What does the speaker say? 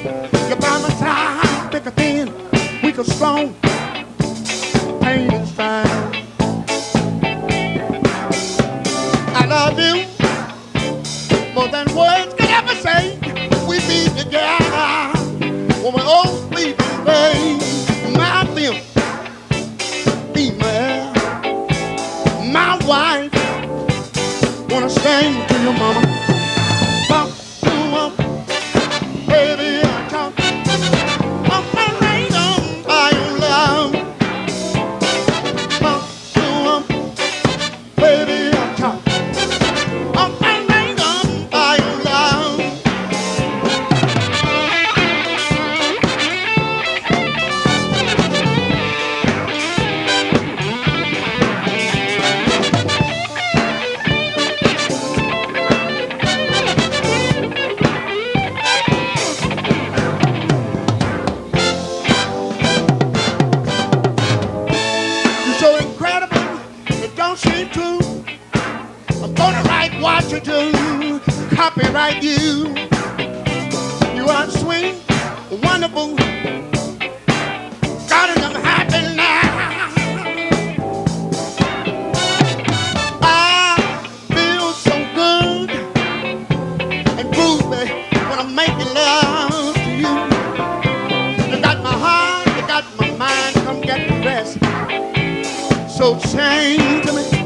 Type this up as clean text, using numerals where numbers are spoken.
You're by my side, thick or thin, weak or strong, pain is fine. I love you more than words can ever say. We be together when we're old, baby. My female, my wife, wanna sing to your mama. Talk to her, baby, I talk. Operate on by your love. Talk to her, baby, I talk. Operate on by your love. So incredible, it don't seem true. I'm gonna write what you do, copyright you. You are sweet, wonderful, got enough happy now. I feel so good and groovy when I'm making love to you. You got my heart, you got my mind, come get the rest. So change to me.